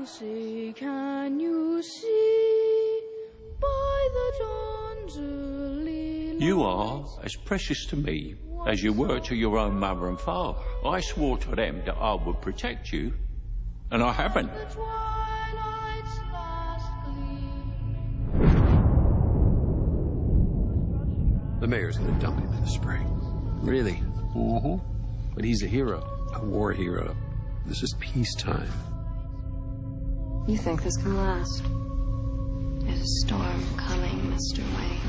see, can you see by the dawn's early light? You are as precious to me as you were to your own mother and father. I swore to them that I would protect you, and I haven't. The twilight's last gleam. The mayor's gonna dump him in the spring. Really? Mm-hmm. But he's a hero, a war hero. This is peacetime. You think this can last? There's a storm coming, Mr. Wayne.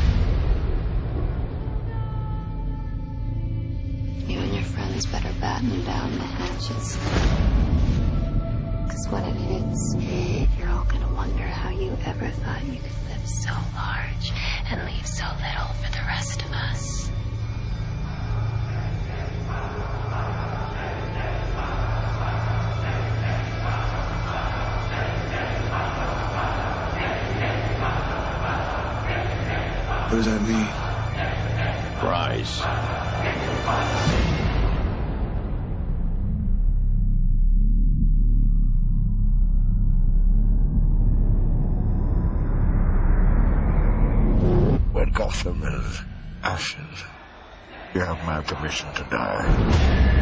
You and your friends better batten down the hatches. Because when it hits, you're all gonna wonder how you ever thought you could live so large and leave so little for the rest of us. What does that mean? Rise. When Gotham is ashes, you have my permission to die.